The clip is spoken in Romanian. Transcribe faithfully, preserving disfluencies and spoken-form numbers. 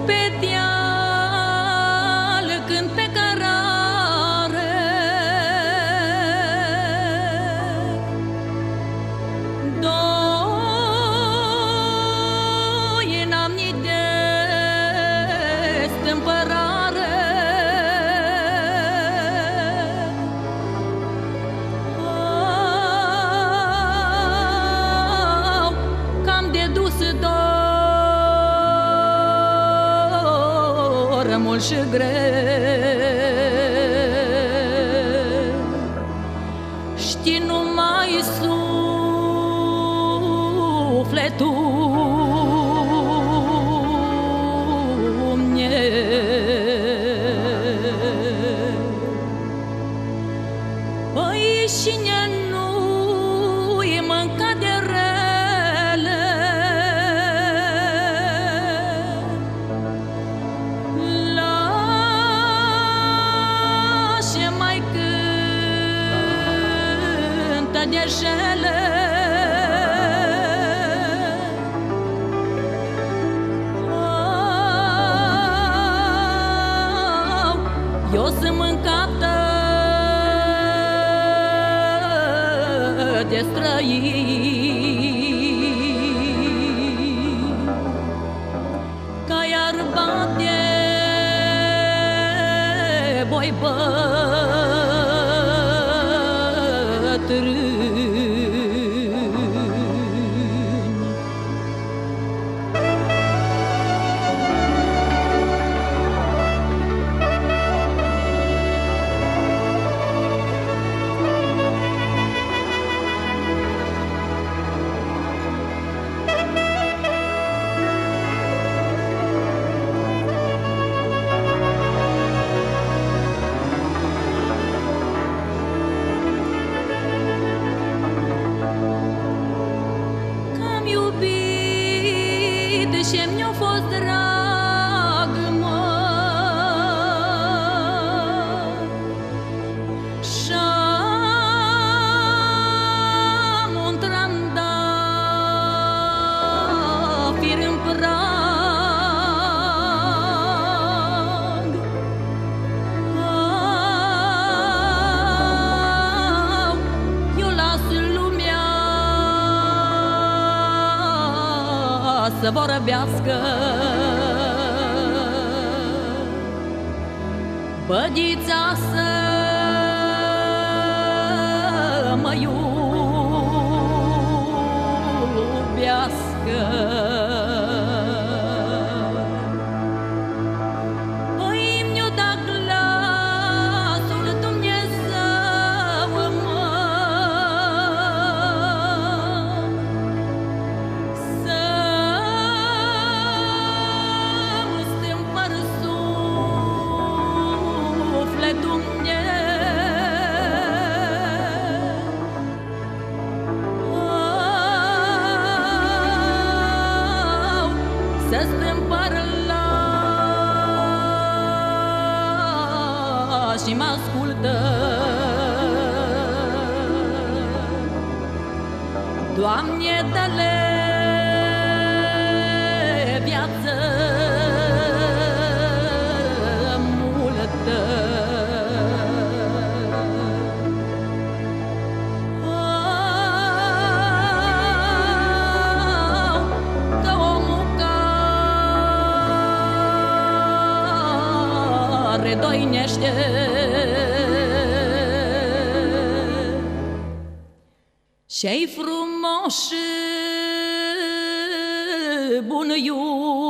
pe deal, când pe cărare, doi n-am ni de stâmpărare. Au, cam de dus dor mult și greu, știi numai sufletul meu. Păi cine nu-i mânca de rele, lasă mai cântă de jele. Eu sunt mâncată de străini, ca iar bate boi bătrâni. Și mi-a fost drag, mă, și-am un trandafir în prag. Au, eu las lumea să vorbească, bădița să mă iubească. Păi mi-o da glasul Dumnezeu, mă, să-ți împără și mă ascultă. Doamne, dă-le viață multă. Redoinește și-ai frumos și bun iubire,